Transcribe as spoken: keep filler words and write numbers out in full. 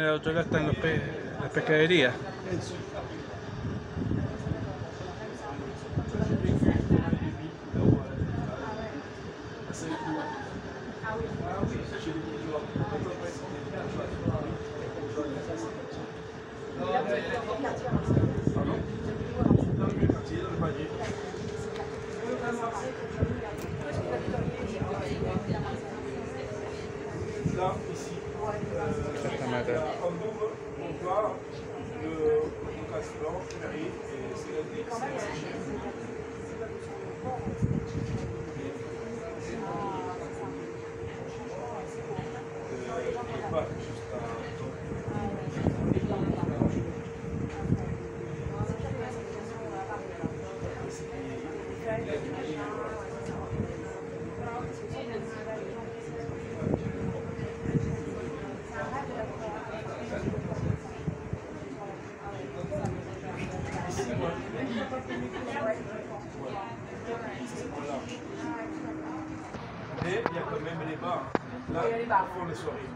del otro lado están los pe las pescaderías. Là, ici, euh, en double, on voit le casse blanc, ferry, et c'est assez cher. Euh, pas juste à... Et il y a quand même les bars. Là, ils font les soirées.